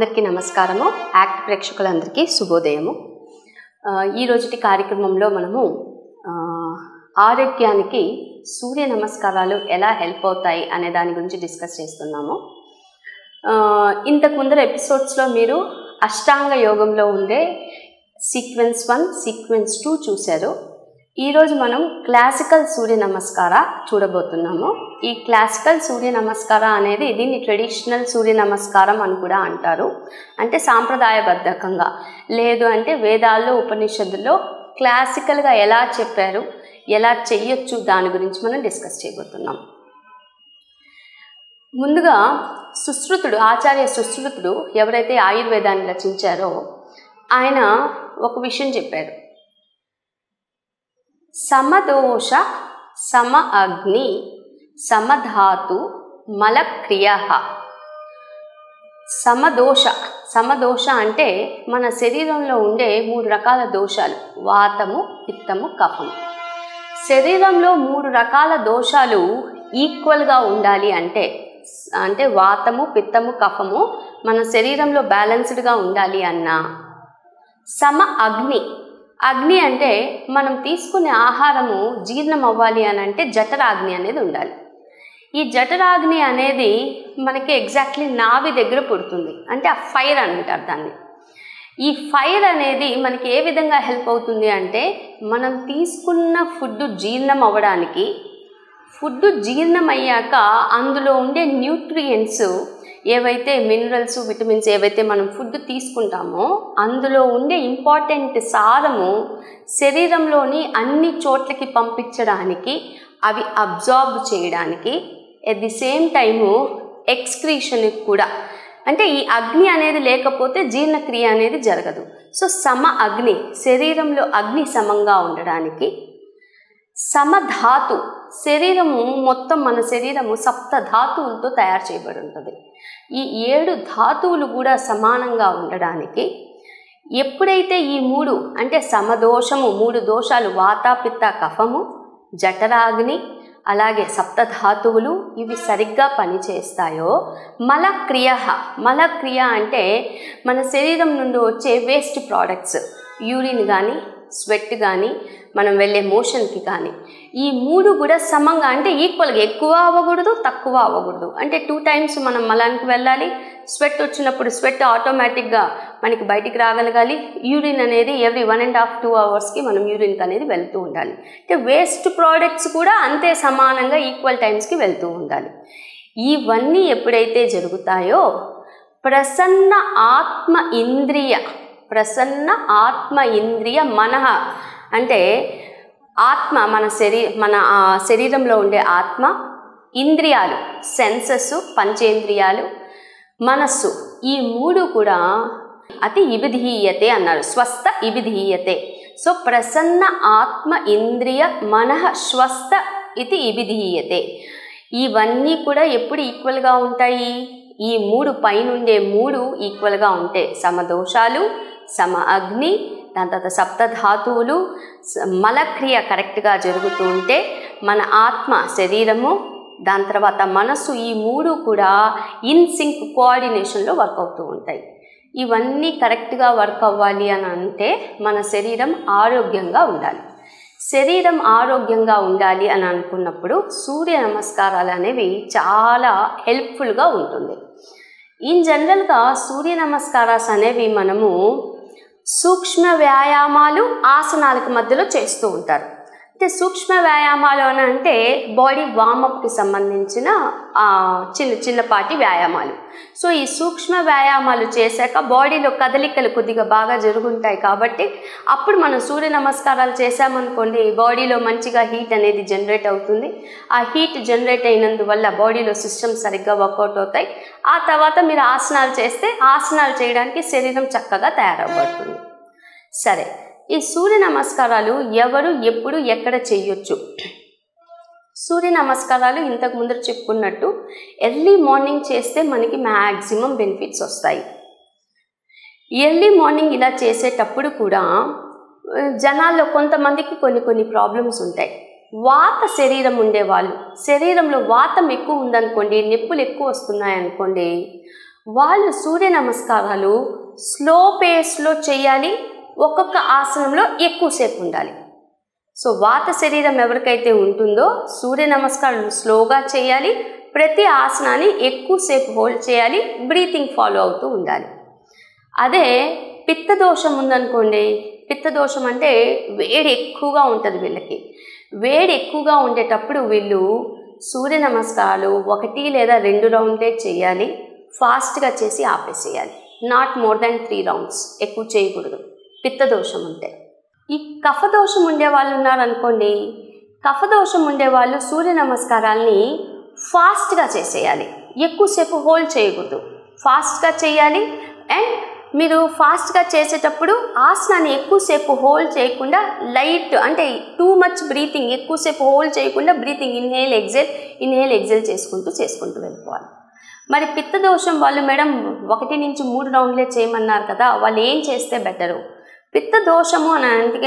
అందరికీ నమస్కారము. యాక్ట్ ప్రేక్షకులందరికీ శుభోదయము. ఈ రోజుటి కార్యక్రమంలో మనము ఆరోగ్యానికి సూర్య నమస్కారాలు ఎలా హెల్ప్ అవుతాయి అనే దాని గురించి డిస్కస్ చేస్తున్నాము. ఇంతకు ముందర ఎపిసోడ్స్లో మీరు అష్టాంగ యోగంలో ఉండే సీక్వెన్స్ 1, సీక్వెన్స్ 2 చూశారు. ఈరోజు మనం క్లాసికల్ సూర్య నమస్కార చూడబోతున్నాము. ఈ క్లాసికల్ సూర్య నమస్కార అనేది దీన్ని ట్రెడిషనల్ సూర్య నమస్కారం అని కూడా అంటారు. అంటే సాంప్రదాయబద్ధకంగా, లేదు అంటే వేదాల్లో ఉపనిషత్తుల్లో క్లాసికల్గా ఎలా చెప్పారు, ఎలా చెయ్యొచ్చు, దాని గురించి మనం డిస్కస్ చేయబోతున్నాం. ముందుగా సుశ్రుతుడు, ఆచార్య సుశ్రుతుడు ఎవరైతే ఆయుర్వేదాన్ని రచించారో ఆయన ఒక విషయం చెప్పారు. సమదోష సమ అగ్ని సమధాతు మలక్రియ. సమదోష అంటే మన శరీరంలో ఉండే 3 రకాల దోషాలు: వాతము, పిత్తము, కఫము. శరీరంలో 3 రకాల దోషాలు ఈక్వల్గా ఉండాలి అంటే వాతము, పిత్తము, కఫము మన శరీరంలో బ్యాలెన్స్డ్గా ఉండాలి అన్నా, సమ అగ్ని అంటే మనం తీసుకునే ఆహారము జీర్ణం అవ్వాలి అని అంటే జఠరాగ్ని అనేది ఉండాలి. ఈ జఠరాగ్ని అనేది మనకి ఎగ్జాక్ట్లీ నాభి దగ్గర పుడుతుంది. అంటే ఆ ఫైర్ అని అంటారు దాన్ని. ఈ ఫైర్ అనేది మనకి ఏ విధంగా హెల్ప్ అవుతుంది అంటే, మనం తీసుకున్న ఫుడ్ జీర్ణం అవ్వడానికి, ఫుడ్ జీర్ణం అయ్యాక అందులో ఉండే న్యూట్రియంట్స్ ఏవైతే మినరల్స్, విటమిన్స్ ఏవైతే మనం ఫుడ్ తీసుకుంటామో అందులో ఉండే ఇంపార్టెంట్ సారము శరీరంలోని అన్ని చోట్లకి పంపించడానికి, అవి అబ్జార్బ్ చేయడానికి, ఎట్ ది సేమ్ టైము ఎక్స్క్రీషన్కి కూడా. అంటే ఈ అగ్ని అనేది లేకపోతే జీర్ణక్రియ అనేది జరగదు. సో సమ అగ్ని, శరీరంలో అగ్ని సమంగా ఉండడానికి. సమధాతు, శరీరము మొత్తం, మన శరీరము 7 ధాతువులతో తయారు చేయబడి ఉంటుంది. ఈ 7 ధాతువులు కూడా సమానంగా ఉండడానికి. ఎప్పుడైతే ఈ 3 అంటే సమదోషము, 3 దోషాలు, వాత, పిత్త, కఫము, జఠరాగ్ని, అలాగే 7 ధాతువులు ఇవి సరిగ్గా పనిచేస్తాయో, మలక్రియ అంటే మన శరీరం నుండి వచ్చే వేస్ట్ ప్రోడక్ట్స్, యూరిన్ కానీ, స్వెట్ కానీ, మనం వెళ్ళే మోషన్కి కానీ, ఈ 3 కూడా సమంగా, అంటే ఈక్వల్గా, ఎక్కువ అవ్వకూడదు, తక్కువ అవ్వకూడదు. అంటే 2 times మనం మలానికి వెళ్ళాలి. స్వెట్ వచ్చినప్పుడు స్వెట్ ఆటోమేటిక్గా మనకి బయటికి రాగలగాలి. యూరిన్ అనేది ఎవ్రీ 1.5-2 hours మనం యూరిన్కి అనేది వెళ్తూ ఉండాలి. అంటే వేస్ట్ ప్రోడక్ట్స్ కూడా అంతే సమానంగా ఈక్వల్ టైమ్స్కి వెళ్తూ ఉండాలి. ఇవన్నీ ఎప్పుడైతే జరుగుతాయో ప్రసన్న ఆత్మ ఇంద్రియ మనః, అంటే ఆత్మ, మన శరీరంలో ఉండే ఆత్మ, ఇంద్రియాలు, సెన్సెస్, పంచేంద్రియాలు, మనస్సు, ఈ 3 కూడా అతి ఇబిధీయతే అన్నారు. స్వస్థ ఇబిధీయతే. సో ప్రసన్న ఆత్మ ఇంద్రియ మనః స్వస్థ ఇది ఇబిధీయతే. ఇవన్నీ కూడా ఎప్పుడు ఈక్వల్గా ఉంటాయి? ఈ 3 పైనుండే 3 ఈక్వల్గా ఉంటాయి. సమదోషాలు, సమ అగ్ని, దాని తర్వాత 7 ధాతువులు, మలక్రియ కరెక్ట్గా జరుగుతూ ఉంటే మన ఆత్మ, శరీరము, దాని తర్వాత మనస్సు, ఈ 3 కూడా ఇన్ సింక్ కోఆర్డినేషన్లో వర్క్ అవుతూ ఉంటాయి. ఇవన్నీ కరెక్ట్గా వర్క్ అవ్వాలి అని అంటే మన శరీరం ఆరోగ్యంగా ఉండాలి. శరీరం ఆరోగ్యంగా ఉండాలి అని అనుకున్నప్పుడు సూర్య నమస్కారాలు అనేవి చాలా హెల్ప్ఫుల్గా ఉంటుంది. ఇన్ జనరల్గా సూర్య నమస్కారాలు అనేవి మనము సూక్ష్మ వ్యాయామాలు, ఆసనాలకు మధ్యలో చేస్తూ ఉంటారు. అంటే సూక్ష్మ వ్యాయామాలు అని అంటే బాడీ వార్మప్కి సంబంధించిన చిన్నపాటి వ్యాయామాలు. సో ఈ సూక్ష్మ వ్యాయామాలు చేశాక బాడీలో కదలికలు కొద్దిగా బాగా జరుగుంటాయి. కాబట్టి అప్పుడు మనం సూర్య నమస్కారాలు చేసామనుకోండి, బాడీలో మంచిగా హీట్ అనేది జనరేట్ అవుతుంది. ఆ హీట్ జనరేట్ అయినందువల్ల బాడీలో సిస్టమ్స్ సరిగ్గా వర్కౌట్ అవుతాయి. ఆ తర్వాత మీరు ఆసనాలు చేస్తే ఆసనాలు చేయడానికి శరీరం చక్కగా తయారవ్వబడుతుంది. సరే, ఈ సూర్య నమస్కారాలు ఎవరు, ఎప్పుడు, ఎక్కడ చేయొచ్చు? సూర్య నమస్కారాలు ఇంతకు ముందర చెప్పుకున్నట్టు ఎర్లీ మార్నింగ్ చేస్తే మనకి మ్యాక్సిమం బెనిఫిట్స్ వస్తాయి. ఎర్లీ మార్నింగ్ ఇలా చేసేటప్పుడు కూడా జనాల్లో కొంతమందికి కొన్ని ప్రాబ్లమ్స్ ఉంటాయి. వాత శరీరం ఉండేవాళ్ళు, శరీరంలో వాతం ఎక్కువ ఉందనుకోండి, నొప్పులు ఎక్కువ వస్తున్నాయనుకోండి, వాళ్ళు సూర్య నమస్కారాలు స్లో పేస్లో చేయాలి, ఒక్కొక్క ఆసనంలో ఎక్కువసేపు ఉండాలి. సో వాత శరీరం ఎవరికైతే ఉంటుందో సూర్య నమస్కారాలు స్లోగా చేయాలి, ప్రతి ఆసనాన్ని ఎక్కువసేపు హోల్డ్ చేయాలి, బ్రీతింగ్ ఫాలో అవుతూ ఉండాలి. అదే పిత్తదోషం ఉందనుకోండి, పిత్తదోషం అంటే వేడి ఎక్కువగా ఉంటుంది వీళ్ళకి. వేడి ఎక్కువగా ఉండేటప్పుడు వీళ్ళు సూర్య నమస్కారాలు 1 లేదా 2 రౌండ్లే చేయాలి, ఫాస్ట్గా చేసి ఆపేసేయాలి. నాట్ మోర్ దాన్ 3 రౌండ్స్, ఎక్కువ చేయకూడదు పిత్తదోషం ఉంటే. ఈ కఫదోషం ఉండే వాళ్ళు ఉన్నారనుకోండి, కఫదోషం ఉండేవాళ్ళు సూర్య నమస్కారాల్ని ఫాస్ట్గా చేసేయాలి, ఎక్కువసేపు హోల్డ్ చేయకూడదు, ఫాస్ట్గా చేయాలి. అండ్ మీరు ఫాస్ట్గా చేసేటప్పుడు ఆసనాన్ని ఎక్కువసేపు హోల్డ్ చేయకుండా లైట్, అంటే టూ మచ్ బ్రీతింగ్, ఎక్కువసేపు హోల్డ్ చేయకుండా బ్రీతింగ్ ఇన్హేల్ ఎగ్జేల్ చేసుకుంటూ వెళ్ళిపోవాలి. మరి పిత్తదోషం వాళ్ళు మేడం 1 నుంచి 3 రౌండ్లే చేయమన్నారు కదా, వాళ్ళు ఏం చేస్తే బెటరు? పిత్తదోషము అని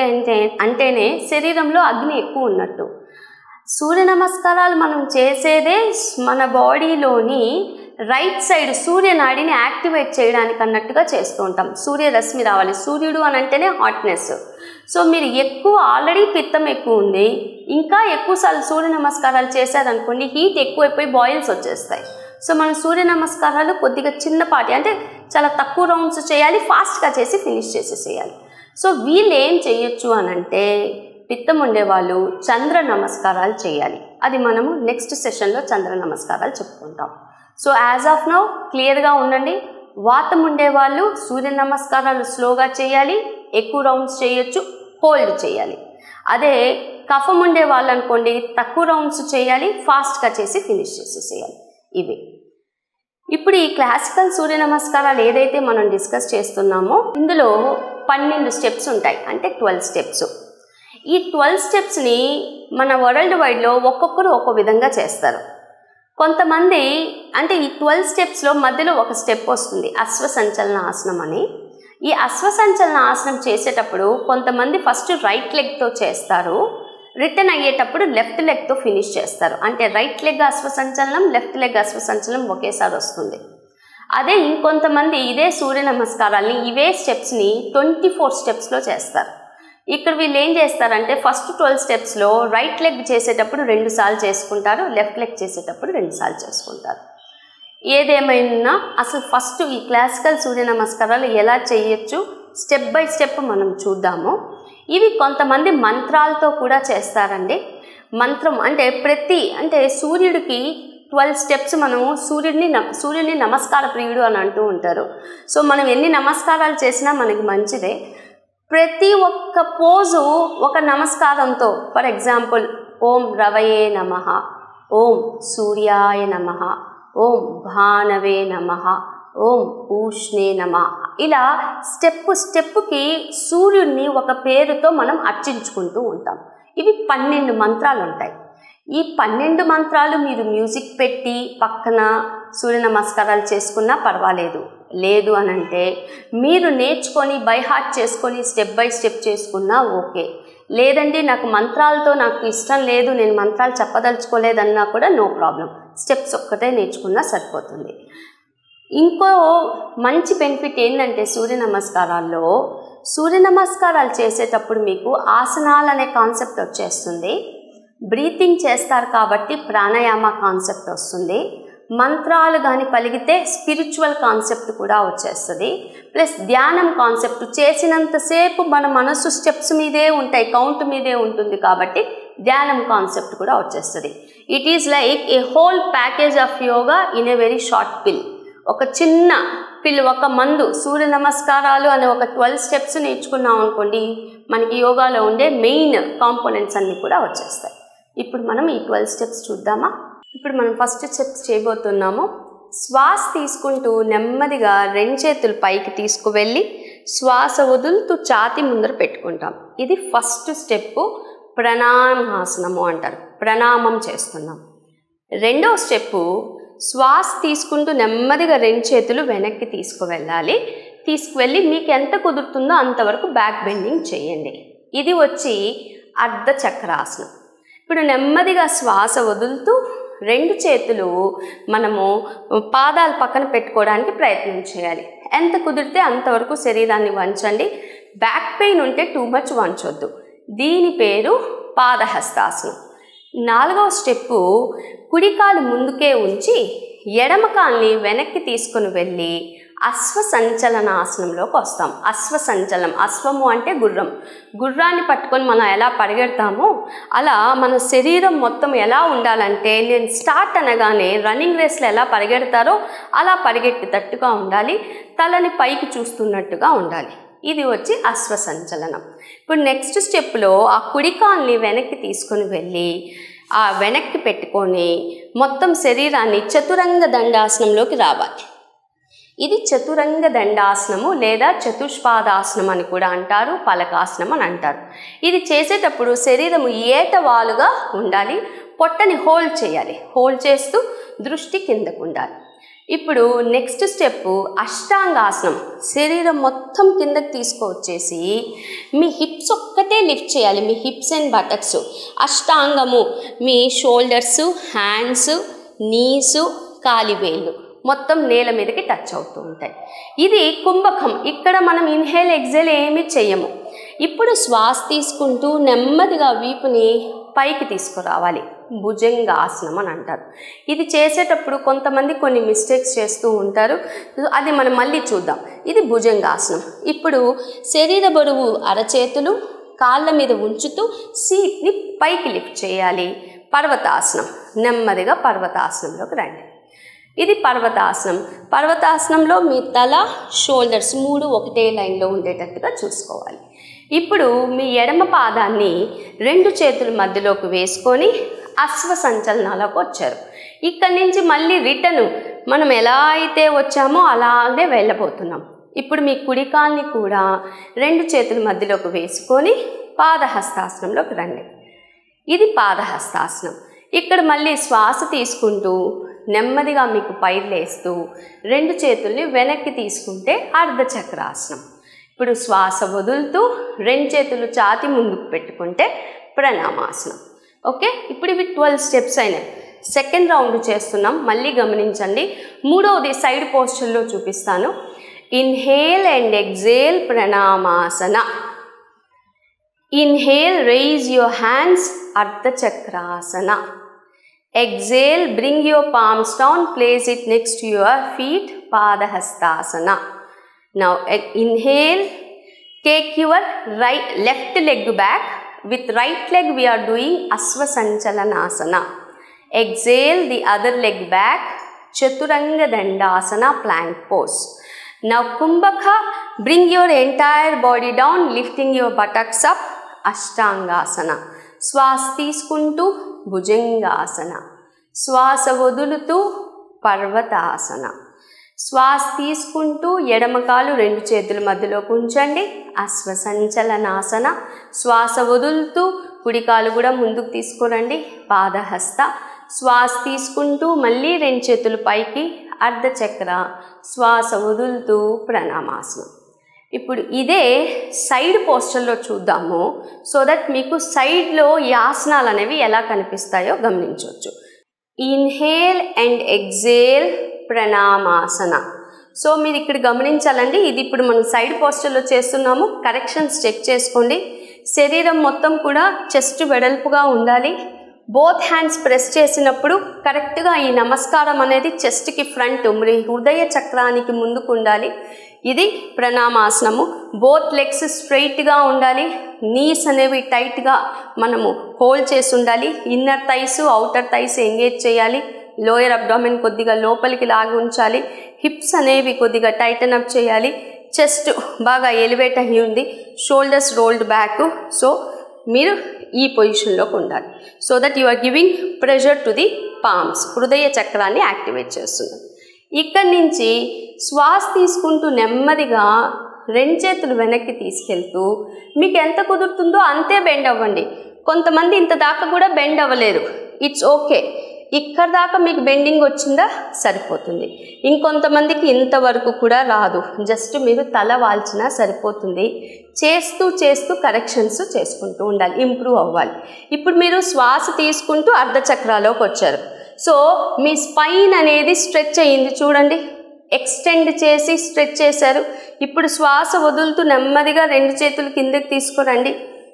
అంటేనే శరీరంలో అగ్ని ఎక్కువ ఉన్నట్టు. సూర్య నమస్కారాలు మనం చేసేదే మన బాడీలోని రైట్ సైడ్ సూర్యనాడిని యాక్టివేట్ చేయడానికి అన్నట్టుగా చేస్తూ ఉంటాం. సూర్యరశ్మి రావాలి, సూర్యుడు అని అంటేనే హాట్నెస్. సో మీరు ఆల్రెడీ పిత్తం ఎక్కువ ఉంది, ఇంకా ఎక్కువసార్లు సూర్య నమస్కారాలు చేశారనుకోండి, హీట్ ఎక్కువైపోయి బాయిల్స్ వచ్చేస్తాయి. సో మనం సూర్య నమస్కారాలు కొద్దిగా చిన్నపాటి, అంటే చాలా తక్కువ రౌండ్స్ చేయాలి, ఫాస్ట్గా చేసి ఫినిష్ చేసేసేయాలి. సో వీళ్ళు ఏం చేయొచ్చు అని అంటే, పిత్తం ఉండేవాళ్ళు చంద్ర నమస్కారాలు చేయాలి. అది మనము నెక్స్ట్ సెషన్లో చంద్ర నమస్కారాలు చెప్పుకుంటాం. సో యాజ్ ఆఫ్ నౌ క్లియర్గా ఉండండి. వాతం ఉండేవాళ్ళు సూర్య నమస్కారాలు స్లోగా చేయాలి, ఎక్కువ రౌండ్స్ చేయొచ్చు, హోల్డ్ చేయాలి. అదే కఫం ఉండే వాళ్ళు అనుకోండి, తక్కువ రౌండ్స్ చేయాలి, ఫాస్ట్గా చేసి ఫినిష్ చేసేసేయాలి. ఇవి ఇప్పుడు ఈ క్లాసికల్ సూర్య నమస్కారాలు ఏదైతే మనం డిస్కస్ చేస్తున్నామో ఇందులో 12 స్టెప్స్ ఉంటాయి, అంటే 12 స్టెప్స్. ఈ 12 స్టెప్స్ని మన వరల్డ్ వైడ్లో ఒక్కొక్కరు ఒక్కో విధంగా చేస్తారు. కొంతమంది అంటే ఈ 12 స్టెప్స్లో మధ్యలో ఒక స్టెప్ వస్తుంది, అశ్వసంచలన ఆసనం అని. ఈ అశ్వసంచలన ఆసనం చేసేటప్పుడు కొంతమంది ఫస్ట్ రైట్ లెగ్తో చేస్తారు, రిటర్న్ అయ్యేటప్పుడు లెఫ్ట్ లెగ్తో ఫినిష్ చేస్తారు. అంటే రైట్ లెగ్ అశ్వసంచలనం, లెఫ్ట్ లెగ్ అశ్వసంచలనం ఒకేసారి వస్తుంది. అదే ఇంకొంతమంది ఇదే సూర్య నమస్కారాల్ని ఇవే స్టెప్స్ని 24 స్టెప్స్లో చేస్తారు. ఇక్కడ వీళ్ళు ఏం చేస్తారంటే ఫస్ట్ 12 స్టెప్స్లో రైట్ లెగ్ చేసేటప్పుడు 2 సార్లు చేసుకుంటారు, లెఫ్ట్ లెగ్ చేసేటప్పుడు 2 సార్లు చేసుకుంటారు. ఏదేమైనా అసలు ఫస్ట్ ఈ క్లాసికల్ సూర్య నమస్కారాలు ఎలా చేయొచ్చు స్టెప్ బై స్టెప్ మనం చూద్దాము. ఇవి కొంతమంది మంత్రాలతో కూడా చేస్తారండి. మంత్రం అంటే సూర్యుడికి 12 స్టెప్స్ మనము సూర్యుడిని నమస్కార ప్రియుడు అని అంటూ ఉంటారు. సో మనం ఎన్ని నమస్కారాలు చేసినా మనకి మంచిదే. ప్రతి ఒక్క పోజు ఒక నమస్కారంతో, ఫర్ ఎగ్జాంపుల్ ఓం రవయే నమః, ఓం సూర్యాయ నమః, ఓం భానవే నమః, ఓం పూష్ణే నమః, ఇలా స్టెప్పుకి సూర్యుడిని ఒక పేరుతో మనం అర్చించుకుంటూ ఉంటాం. ఇవి 12 మంత్రాలు ఉంటాయి. ఈ 12 మంత్రాలు మీరు మ్యూజిక్ పెట్టి పక్కన సూర్య నమస్కారాలు చేసుకున్నా పర్వాలేదు. లేదు అని అంటే మీరు నేర్చుకొని బై హార్ట్ చేసుకొని స్టెప్ బై స్టెప్ చేసుకున్నా ఓకే. లేదండి నాకు మంత్రాలతో నాకు ఇష్టం లేదు, నేను మంత్రాలు చెప్పదలుచుకోలేదన్నా కూడా నో ప్రాబ్లం, స్టెప్స్ ఒక్కటే నేర్చుకున్నా సరిపోతుంది. ఇంకో మంచి బెనిఫిట్ ఏంటంటే సూర్య నమస్కారాలు చేసేటప్పుడు మీకు ఆసనాలు అనే కాన్సెప్ట్ వచ్చేస్తుంది, బ్రీతింగ్ చేస్తారు కాబట్టి ప్రాణాయామ కాన్సెప్ట్ వస్తుంది, మంత్రాలు కానీ పలిగితే స్పిరిచువల్ కాన్సెప్ట్ కూడా వచ్చేస్తుంది, ప్లస్ ధ్యానం కాన్సెప్ట్. చేసినంతసేపు మన మనసు స్టెప్స్ మీదే ఉంటాయి, కౌంట్ మీదే ఉంటుంది కాబట్టి ధ్యానం కాన్సెప్ట్ కూడా వచ్చేస్తుంది. It is like a whole package of yoga in a very short pill. ఒక చిన్న పిల్, ఒక మందు. సూర్య నమస్కారాలు అనే ఒక 12 స్టెప్స్ నేర్చుకున్నాం అనుకోండి, మనకి యోగాలో ఉండే మెయిన్ కాంపోనెంట్స్ అన్నీ కూడా వచ్చేస్తాయి. ఇప్పుడు మనం ఈ 12 స్టెప్స్ చూద్దామా? ఇప్పుడు మనం ఫస్ట్ స్టెప్స్ చేయబోతున్నాము. శ్వాస తీసుకుంటూ నెమ్మదిగా 2 చేతులు పైకి తీసుకువెళ్ళి శ్వాస వదులుతూ ఛాతీ ముందర పెట్టుకుంటాం. ఇది ఫస్ట్ స్టెప్, ప్రణామాసనము అంటారు, ప్రణామం చేస్తున్నాం. రెండో స్టెప్పు శ్వాస తీసుకుంటూ నెమ్మదిగా 2 చేతులు వెనక్కి తీసుకువెళ్ళి మీకు ఎంత కుదురుతుందో అంతవరకు బ్యాక్ బెండింగ్ చేయండి. ఇది వచ్చి అర్ధ చక్రాసనం. ఇప్పుడు నెమ్మదిగా శ్వాస వదులుతూ రెండు చేతులు మనము పాదాల పక్కన పెట్టుకోవడానికి ప్రయత్నం చేయాలి. ఎంత కుదిరితే అంతవరకు శరీరాన్ని వంచండి. బ్యాక్ పెయిన్ ఉంటే టూ మచ్ వంచొద్దు. దీని పేరు పాదహస్తాసనం. 4వ స్టెప్పు కుడి కాలు ముందుకే ఉంచి ఎడమ కాల్ని వెనక్కి తీసుకుని వెళ్ళి అశ్వ సంచలనాసనంలోకి వస్తాం. అశ్వ సంచలనం, అశ్వము అంటే గుర్రం. గుర్రాన్ని పట్టుకొని మనం ఎలా పరిగెడతామో అలా మన శరీరం మొత్తం ఎలా ఉండాలంటే, నేను స్టార్ట్ అనగానే రన్నింగ్ రేస్లో ఎలా పరిగెడతారో అలా పరిగెట్టేటట్టుగా ఉండాలి. తలని పైకి చూస్తున్నట్టుగా ఉండాలి. ఇది వచ్చి అశ్వ సంచలనం. ఇప్పుడు నెక్స్ట్ స్టెప్లో ఆ కుడి కాల్ని వెనక్కి తీసుకొని వెళ్ళి ఆ వెనక్కి పెట్టుకొని మొత్తం శరీరాన్ని చతురంగ దండాసనంలోకి రావాలి. ఇది చతురంగ దండాసనము లేదా చతుష్పాదాసనం అని కూడా అంటారు, పలకాసనం అని అంటారు. ఇది చేసేటప్పుడు శరీరము ఏటవాలుగా ఉండాలి. పొట్టని హోల్డ్ చేయాలి. హోల్డ్ చేస్తూ దృష్టి కిందకు ఉండాలి. ఇప్పుడు నెక్స్ట్ స్టెప్ అష్టాంగాసనం. శరీరం మొత్తం కిందకి తీసుకొచ్చేసి మీ హిప్స్ ఒక్కటే లిఫ్ట్ చేయాలి. మీ హిప్స్ అండ్ బటక్స్. అష్టాంగము మీ షోల్డర్స్, హ్యాండ్స్, నీస్, కాలివేళ్ళు మొత్తం నేల మీదకి టచ్ అవుతూ ఉంటాయి. ఇది కుంభకం. ఇక్కడ మనం ఇన్హేల్ ఎగ్జేల్ ఏమీ చెయ్యము. ఇప్పుడు శ్వాస తీసుకుంటూ నెమ్మదిగా వీపుని పైకి తీసుకురావాలి. భుజంగాసనం అని అంటారు. ఇది చేసేటప్పుడు కొంతమంది కొన్ని మిస్టేక్స్ చేస్తూ ఉంటారు. అది మనం మళ్ళీ చూద్దాం. ఇది భుజంగాసనం. ఇప్పుడు శరీర బరువు అరచేతులు కాళ్ళ మీద ఉంచుతూ సీట్ని పైకి లిఫ్ట్ చేయాలి. పర్వతాసనం. నెమ్మదిగా పర్వతాసనంలోకి రండి. ఇది పర్వతాసనం. పర్వతాసనంలో మీ తల, షోల్డర్స్ 3 ఒకటే లైన్లో ఉండేటట్టుగా చూసుకోవాలి. ఇప్పుడు మీ ఎడమ పాదాన్ని 2 చేతుల మధ్యలోకి వేసుకొని అశ్వ సంచలనాలకు వచ్చారు. ఇక్కడి నుంచి మళ్ళీ రిటర్న్ మనం ఎలా అయితే వచ్చామో అలాగే వెళ్ళబోతున్నాం. ఇప్పుడు మీ కుడి కాల్ని కూడా 2 చేతుల మధ్యలోకి వేసుకొని పాదహస్తాసనంలోకి రండి. ఇది పాదహస్తాసనం. ఇక్కడ మళ్ళీ శ్వాస తీసుకుంటూ నెమ్మదిగా మీకు పైకి లేస్తూ 2 చేతుల్ని వెనక్కి తీసుకుంటే అర్ధచక్రాసనం. ఇప్పుడు శ్వాస వదులుతూ 2 చేతులు ఛాతీ ముందుకు పెట్టుకుంటే ప్రణామాసనం. ఓకే, ఇప్పుడు ఇవి 12 స్టెప్స్ అయినాయి. సెకండ్ రౌండ్ చేస్తున్నాం. మళ్ళీ గమనించండి. 3వది సైడ్ పోస్చర్లో చూపిస్తాను. ఇన్హేల్ అండ్ ఎగ్జేల్ ప్రణామాసన. ఇన్హేల్ రైజ్ యువర్ హ్యాండ్స్ అర్ధచక్రాసన. Exhale, bring your palms down, place it next to your feet, Padahastasana. Now inhale, take your left leg back. With right leg we are doing Asva Sanchalanasana. Exhale, the other leg back, Chaturanga Dandasana, plank pose. Now Kumbhaka, bring your entire body down, lifting your buttocks up, Ashtangasana. శ్వాస తీసుకుంటూ భుజంగాసన. శ్వాస వదులుతూ పర్వతాసన. శ్వాస తీసుకుంటూ ఎడమకాలు 2 చేతుల మధ్యలోకి ఉంచండి, అశ్వ సంచలనాసన. శ్వాస వదులుతూ కుడికాలు కూడా ముందుకు తీసుకురండి, పాదహస్త. శ్వాస తీసుకుంటూ మళ్ళీ 2 చేతులు పైకి, అర్ధచక్ర. శ్వాస వదులుతూ ప్రణామాసనం. ఇప్పుడు ఇదే సైడ్ పోస్చర్లో చూద్దాము. సో దట్ మీకు సైడ్లో ఈ ఆసనాలు అనేవి ఎలా కనిపిస్తాయో గమనించవచ్చు. ఇన్హేల్ అండ్ ఎగ్జేల్ ప్రణామాసన. సో మీరు ఇక్కడ గమనించాలండి. ఇది ఇప్పుడు మనం సైడ్ పోస్చర్లో చేస్తున్నాము. కరెక్షన్స్ చెక్ చేసుకోండి. శరీరం మొత్తం కూడా చెస్ట్ వెడల్పుగా ఉండాలి. బోత్ హ్యాండ్స్ ప్రెస్ చేసినప్పుడు కరెక్ట్గా ఈ నమస్కారం అనేది చెస్ట్కి ఫ్రంట్, హృదయ చక్రానికి ముందుకు ఉండాలి. ఇది ప్రణామాసనము. బోత్ లెగ్స్ స్ట్రైట్గా ఉండాలి. నీస్ అనేవి టైట్గా మనము హోల్డ్ చేసి ఉండాలి. Inner thighs, outer thighs engage చేయాలి. లోయర్ అబ్డామిన్ కొద్దిగా లోపలికి లాగి ఉంచాలి. హిప్స్ అనేవి కొద్దిగా టైటన్ అప్ చేయాలి. చెస్ట్ బాగా ఎలివేట్ అయ్యి ఉంది. Shoulders rolled back. సో మీరు ఈ పొజిషన్లోకి ఉండాలి. So that you are giving pressure to the palms. హృదయ చక్రాన్ని యాక్టివేట్ చేస్తుంది. ఇక్కడి నుంచి శ్వాస తీసుకుంటూ నెమ్మదిగా 2 చేతులు వెనక్కి తీసుకెళ్తూ మీకు ఎంత కుదురుతుందో అంతే బెండ్ అవ్వండి. కొంతమంది ఇంత దాకా కూడా బెండ్ అవ్వలేరు. It's okay. ఇక్కడ దాకా మీకు బెండింగ్ వచ్చిందా సరిపోతుంది. ఇంకొంతమందికి ఇంతవరకు కూడా రాదు. జస్ట్ మీరు తల వాల్చినా సరిపోతుంది. చేస్తూ చేస్తూ కరెక్షన్స్ చేసుకుంటూ ఉండాలి, ఇంప్రూవ్ అవ్వాలి. ఇప్పుడు మీరు శ్వాస తీసుకుంటూ అర్ధచక్రాలోకి వచ్చారు. సో మీ స్పైన్ అనేది స్ట్రెచ్ అయ్యింది చూడండి, ఎక్స్టెండ్ చేసి స్ట్రెచ్ చేశారు. ఇప్పుడు శ్వాస వదులుతూ నెమ్మదిగా 2 చేతులు కిందకి తీసుకురండి.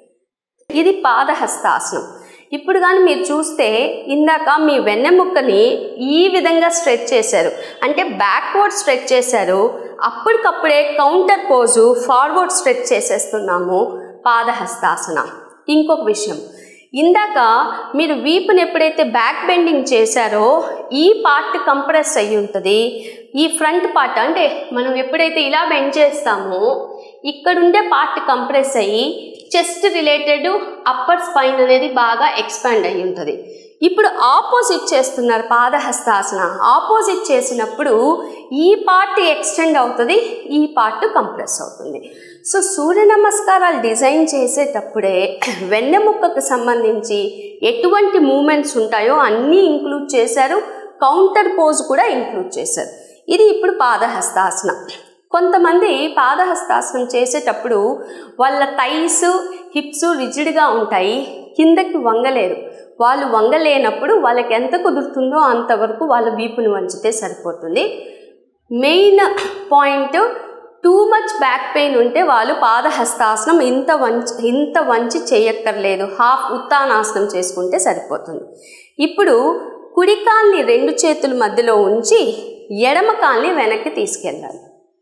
ఇది పాదహస్తాసనం. ఇప్పుడు కానీ మీరు చూస్తే ఇందాక మీ వెన్నెముక్కని ఈ విధంగా స్ట్రెచ్ చేశారు, అంటే బ్యాక్వర్డ్ స్ట్రెచ్ చేశారు. అప్పటికప్పుడే కౌంటర్ పోజు ఫార్వర్డ్ స్ట్రెచ్ చేసేస్తున్నాము పాదహస్తాసన. ఇంకొక విషయం, ఇందాక మీరు వీపుని ఎప్పుడైతే బ్యాక్ బెండింగ్ చేశారో ఈ పార్ట్ కంప్రెస్ అయ్యి ఉంటుంది. ఈ ఫ్రంట్ పార్ట్ అంటే మనం ఎప్పుడైతే ఇలా బెండ్ చేస్తామో ఇక్కడుండే పార్ట్ కంప్రెస్ అయ్యి చెస్ట్ రిలేటెడ్ అప్పర్ స్పైన్ అనేది బాగా ఎక్స్పాండ్ అయ్యి ఉంటుంది. ఇప్పుడు ఆపోజిట్ చేస్తున్నారు పాదహస్తాసన. ఆపోజిట్ చేసినప్పుడు ఈ పార్ట్ ఎక్స్టెండ్ అవుతుంది, ఈ పార్ట్ కంప్రెస్ అవుతుంది. సో సూర్య నమస్కారాలు డిజైన్ చేసేటప్పుడే వెన్నెముక్కకు సంబంధించి ఎటువంటి మూమెంట్స్ ఉంటాయో అన్నీ ఇంక్లూడ్ చేశారు, కౌంటర్ పోజ్ కూడా ఇంక్లూడ్ చేశారు. ఇది ఇప్పుడు పాదహస్తాసన. కొంతమంది పాదహస్తాసనం చేసేటప్పుడు వాళ్ళ థైస్ హిప్స్ రిజిడ్గా ఉంటాయి, కిందకి వంగలేరు. వాళ్ళు వంగలేనప్పుడు వాళ్ళకి ఎంత కుదురుతుందో అంతవరకు వాళ్ళ వీపుని వంచితే సరిపోతుంది. Main point, too much back pain ఉంటే వాళ్ళు పాదహస్తాసనం ఇంత వంచి చేయక్కర్లేదు, హాఫ్ ఉత్తానాసనం చేసుకుంటే సరిపోతుంది. ఇప్పుడు కుడి కాల్ని 2 చేతుల మధ్యలో ఉంచి ఎడమ కాల్ని వెనక్కి తీసుకెళ్ళాలి.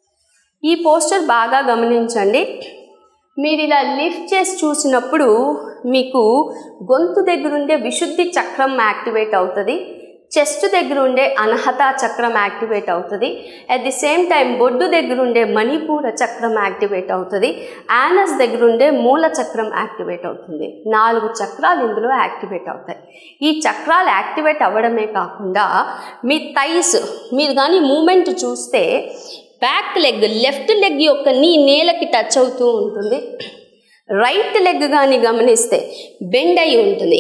ఈ పోస్టర్ బాగా గమనించండి. మీరు ఇలా లిఫ్ట్ చేసి చూసినప్పుడు మీకు గొంతు దగ్గర ఉండే విశుద్ధి చక్రం యాక్టివేట్ అవుతుంది, చెస్ట్ దగ్గర ఉండే అనహత చక్రం యాక్టివేట్ అవుతుంది, అట్ ది సేమ్ టైం బొడ్డు దగ్గర ఉండే మణిపూర చక్రం యాక్టివేట్ అవుతుంది, యానస్ దగ్గర ఉండే మూల చక్రం యాక్టివేట్ అవుతుంది. 4 చక్రాలు ఇందులో యాక్టివేట్ అవుతాయి. ఈ చక్రాలు యాక్టివేట్ అవ్వడమే కాకుండా మీ థైస్, మీరు కానీ మూమెంట్ చూస్తే బ్యాక్ లెగ్, లెఫ్ట్ లెగ్ యొక్క నీ నేలకి టచ్ అవుతూ ఉంటుంది. రైట్ లెగ్ కానీ గమనిస్తే బెండ్ అయి ఉంటుంది.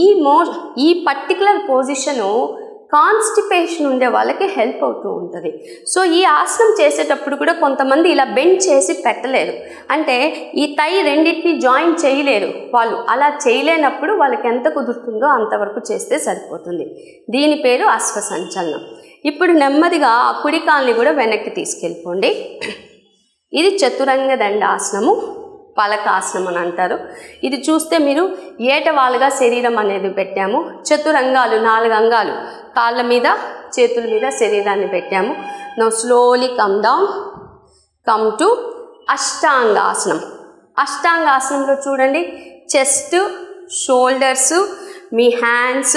ఈ పర్టికులర్ పొజిషను కాన్స్టిపేషన్ ఉండే వాళ్ళకి హెల్ప్ అవుతూ ఉంటుంది. సో ఈ ఆసనం చేసేటప్పుడు కూడా కొంతమంది ఇలా బెండ్ చేసి పెట్టలేరు, అంటే ఈ థై రెండింటిని జాయిన్ చేయలేరు. వాళ్ళు అలా చేయలేనప్పుడు వాళ్ళకి ఎంత కుదురుతుందో అంతవరకు చేస్తే సరిపోతుంది. దీని పేరు అశ్వసంచలనం. ఇప్పుడు నెమ్మదిగా ఆ కుడి కాల్ని కూడా వెనక్కి తీసుకెళ్ళిపోండి. ఇది చతురంగ దండాసనము, పలకాసనం అని అంటారు. ఇది చూస్తే మీరు ఏటవాలుగా శరీరం అనేది పెట్టాము. చతురంగాలు 4 అంగాలు కాళ్ళ మీద చేతుల మీద శరీరాన్ని పెట్టాము. Now slowly come down, come to అష్టాంగాసనం. అష్టాంగాసనంలో చూడండి, చెస్ట్, షోల్డర్స్, మీ హ్యాండ్స్,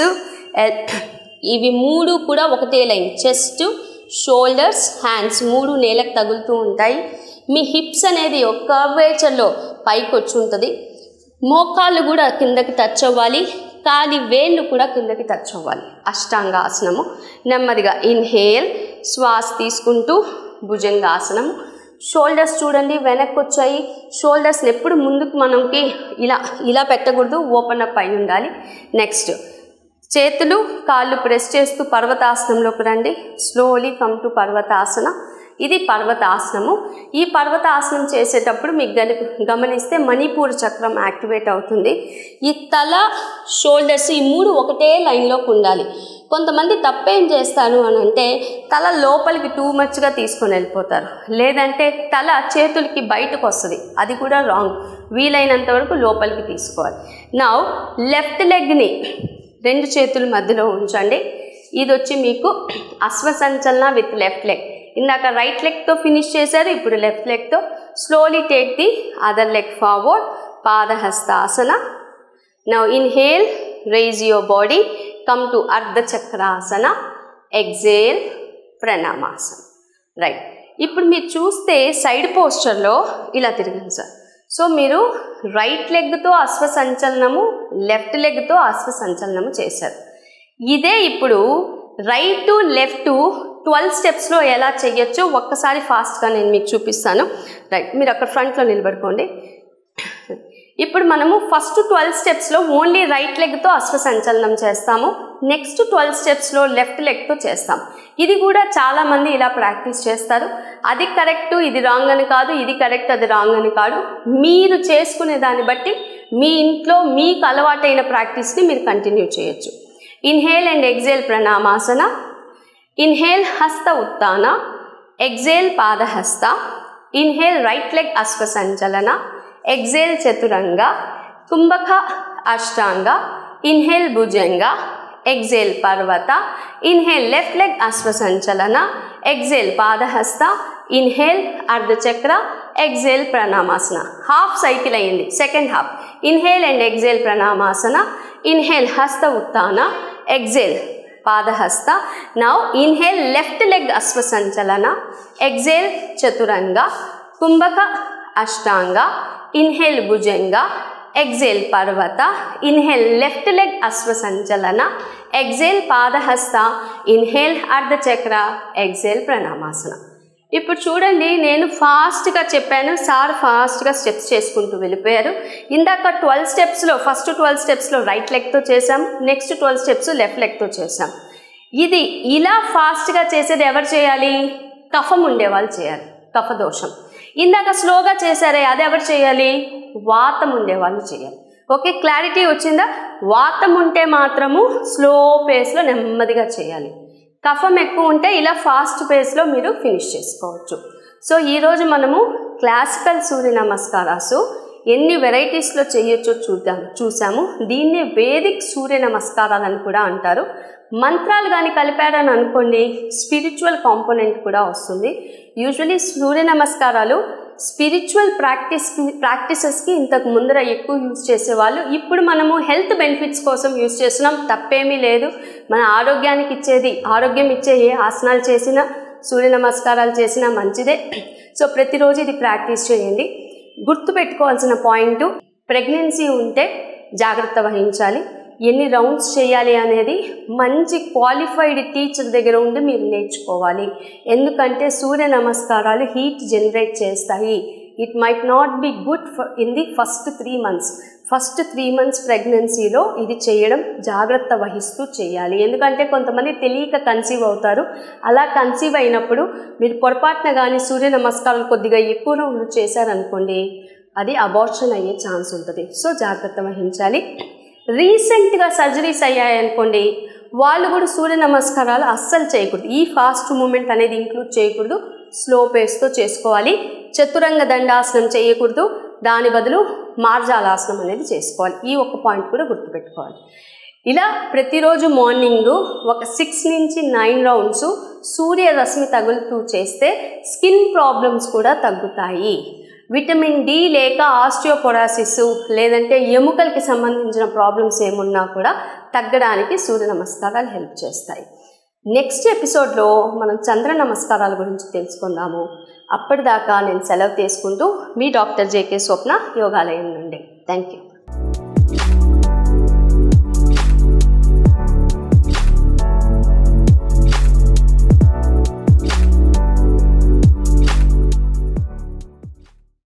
ఇవి 3 కూడా ఒకటే లైన్. చెస్ట్, షోల్డర్స్, హ్యాండ్స్ 3 నేలకు తగులుతూ ఉంటాయి. మీ హిప్స్ అనేది ఒక కర్వేచర్లో పైకి వచ్చి ఉంటుంది. మోకాళ్ళు కూడా కిందకి టచ్ అవ్వాలి, కాలి వేళ్ళు కూడా కిందకి టచ్ అవ్వాలి. అష్టాంగాసనము. నెమ్మదిగా ఇన్హేల్, శ్వాస తీసుకుంటూ భుజంగాసనము. షోల్డర్స్ చూడండి వెనక్కి వచ్చాయి. షోల్డర్స్ని ఎప్పుడు ముందుకు మనకి ఇలా పెట్టకూడదు, ఓపెన్ అప్ అయి ఉండాలి. నెక్స్ట్ చేతులు కాళ్ళు ప్రెస్ చేస్తూ పర్వతాసనంలోకి రండి. స్లోలీ కమ్ టు పర్వతాసన. ఇది పర్వతాసనము. ఈ పర్వతాసనం చేసేటప్పుడు మీకు గమనిస్తే మణిపూర్ చక్రం యాక్టివేట్ అవుతుంది. ఈ తల, షోల్డర్స్ ఈ 3 ఒకటే లైన్లోకి ఉండాలి. కొంతమంది తప్పేం చేస్తారు అని అంటే తల లోపలికి టూ మచ్గా తీసుకొని వెళ్ళిపోతారు, లేదంటే తల చేతులకి బయటకు వస్తుంది, అది కూడా రాంగ్. వీలైనంత వరకు లోపలికి తీసుకోవాలి. నౌ లెఫ్ట్ లెగ్ని 2 చేతుల మధ్యలో ఉంచండి. ఇది వచ్చి మీకు అశ్వసంచలన విత్ లెఫ్ట్ లెగ్. ఇందాక రైట్ లెగ్తో ఫినిష్ చేశారు, ఇప్పుడు లెఫ్ట్ లెగ్తో. Slowly take the other leg forward, పాదహస్తాసన. Now inhale, raise your body, come to అర్ధచక్రాసన. ఎగ్జేల్, ప్రణామాసన. రైట్. ఇప్పుడు మీరు చూస్తే సైడ్ పోస్చర్లో ఇలా తిరిగింది సార్. సో మీరు రైట్ లెగ్తో అశ్వసంచలనము, లెఫ్ట్ లెగ్తో అశ్వసంచలనము చేశారు. ఇదే ఇప్పుడు రైట్ లెఫ్ట్ 12 స్టెప్స్లో ఎలా చేయొచ్చో ఒక్కసారి ఫాస్ట్గా నేను మీకు చూపిస్తాను. రైట్, మీరు అక్కడ ఫ్రంట్లో నిలబడుకోండి. ఇప్పుడు మనము ఫస్ట్ 12 స్టెప్స్లో ఓన్లీ రైట్ లెగ్తో అశ్వసంచలనం చేస్తాము. నెక్స్ట్ 12 స్టెప్స్లో లెఫ్ట్ లెగ్తో చేస్తాం. ఇది కూడా చాలామంది ఇలా ప్రాక్టీస్ చేస్తారు. అది కరెక్ట్, ఇది రాంగ్ అని కాదు, ఇది కరెక్ట్, అది రాంగ్ అని కాదు. మీరు చేసుకునే దాన్ని బట్టి మీ ఇంట్లో మీకు అలవాటైన ప్రాక్టీస్ని మీరు కంటిన్యూ చేయొచ్చు. Inhale and exhale Pranamasana. Inhale Hasta Uttana. Exhale Pada Hasta. Inhale right leg Asvasanchalana. Exhale Chaturanga. Kumbhaka Ashtanga. Inhale Bhujanga. Exhale Parvata. Inhale left leg Asvasanchalana. Exhale Pada Hasta. Inhale Ardha Chakra. Exhale Pranamasana. Half cycle ayindi. Second half. Inhale and exhale Pranamasana. Inhale Hasta Uttana. Exhale Pada Hasta. Now inhale left leg Asvasanchalana. Exhale Chaturanga. Kumbhaka Ashtanga. Inhale Bhujanga. Exhale Parvata. Inhale left leg Asvasanchalana. Exhale Pada Hasta. Inhale Ardha Chakra. Exhale Pranamasana. ఇప్పుడు చూడండి, నేను ఫాస్ట్గా చెప్పాను, sir ఫాస్ట్గా steps చేసుకుంటూ వెళ్ళిపోయారు. ఇందాక 12 స్టెప్స్లో first 12 స్టెప్స్లో right లెగ్తో చేసాం, నెక్స్ట్ 12 స్టెప్స్ లెఫ్ట్ లెగ్తో చేసాం. ఇది ఇలా ఫాస్ట్గా చేసేది ఎవరు చేయాలి? కఫం ఉండేవాళ్ళు చేయాలి, కఫ దోషం. ఇందాక స్లోగా చేశారే, అది ఎవరు చేయాలి? వాతం ఉండేవాళ్ళు చేయాలి. ఓకే, క్లారిటీ వచ్చిందా? వాతం ఉంటే మాత్రము స్లో పేస్లో నెమ్మదిగా చేయాలి. కఫం ఎక్కువ ఉంటే ఇలా ఫాస్ట్ పేస్లో మీరు ఫినిష్ చేసుకోవచ్చు. సో ఈరోజు మనము క్లాసికల్ సూర్య నమస్కారాసు ఎన్ని వెరైటీస్లో చేయొచ్చో చూసాము. దీన్ని వేదిక్ సూర్య నమస్కారాలని కూడా అంటారు. మంత్రాలు కానీ కలిపారని అనుకోండి, స్పిరిచువల్ కాంపోనెంట్ కూడా వస్తుంది. యూజువలీ సూర్య నమస్కారాలు స్పిరిచువల్ ప్రాక్టీసెస్కి ఇంతకు ముందర ఎక్కువ యూజ్ చేసేవాళ్ళు. ఇప్పుడు మనము హెల్త్ బెనిఫిట్స్ కోసం యూజ్ చేస్తున్నాం, తప్పేమీ లేదు. మన ఆరోగ్యం ఇచ్చే ఏ ఆసనాలు చేసినా, సూర్య నమస్కారాలు చేసినా మంచిదే. సో ప్రతిరోజు ఇది ప్రాక్టీస్ చేయండి. గుర్తుపెట్టుకోవాల్సిన పాయింట్, ప్రెగ్నెన్సీ ఉంటే జాగ్రత్త వహించాలి. ఎన్ని రౌండ్స్ చేయాలి అనేది మంచి క్వాలిఫైడ్ టీచర్ దగ్గర ఉండి మీరు నేర్చుకోవాలి. ఎందుకంటే సూర్య నమస్కారాలు హీట్ జనరేట్ చేస్తాయి. It might not be good in the first 3 months. First 3 months ప్రెగ్నెన్సీలో ఇది చేయడం జాగ్రత్త వహిస్తూ చేయాలి. ఎందుకంటే కొంతమంది తెలియక కన్సీవ్ అవుతారు. అలా కన్సీవ్ అయినప్పుడు మీరు పొరపాటున కానీ సూర్య నమస్కారాలు కొద్దిగా ఎక్కువ రౌండ్లు చేశారనుకోండి, అది అబార్షన్ అయ్యే ఛాన్స్ ఉంటుంది. సో జాగ్రత్త వహించాలి. రీసెంట్గా సర్జరీస్ అయ్యాయనుకోండి, వాళ్ళు కూడా సూర్య నమస్కారాలు అస్సలు చేయకూడదు. ఈ ఫాస్ట్ మూమెంట్ అనేది ఇంక్లూడ్ చేయకూడదు, స్లో పేస్తో చేసుకోవాలి. చతురంగ దండాసనం చేయకూడదు, దాని బదులు మార్జాలాసనం అనేది చేసుకోవాలి. ఈ ఒక్క పాయింట్ కూడా గుర్తుపెట్టుకోవాలి. ఇలా ప్రతిరోజు మార్నింగ్ ఒక 6 నుంచి 9 రౌండ్స్ సూర్యరశ్మి తగులుతూ చేస్తే స్కిన్ ప్రాబ్లమ్స్ కూడా తగ్గుతాయి. విటమిన్ డి లేక ఆస్టియోపొరాసిస్ లేదంటే ఎముకలకి సంబంధించిన ప్రాబ్లమ్స్ ఏమున్నా కూడా తగ్గడానికి సూర్య నమస్కారాలు హెల్ప్ చేస్తాయి. నెక్స్ట్ ఎపిసోడ్లో మనం చంద్ర నమస్కారాల గురించి తెలుసుకుందాము. అప్పటిదాకా నేను సెలవు తీసుకుంటూ మీ డాక్టర్ జేకే స్వప్న యోగాలయం నుండి. Thank you.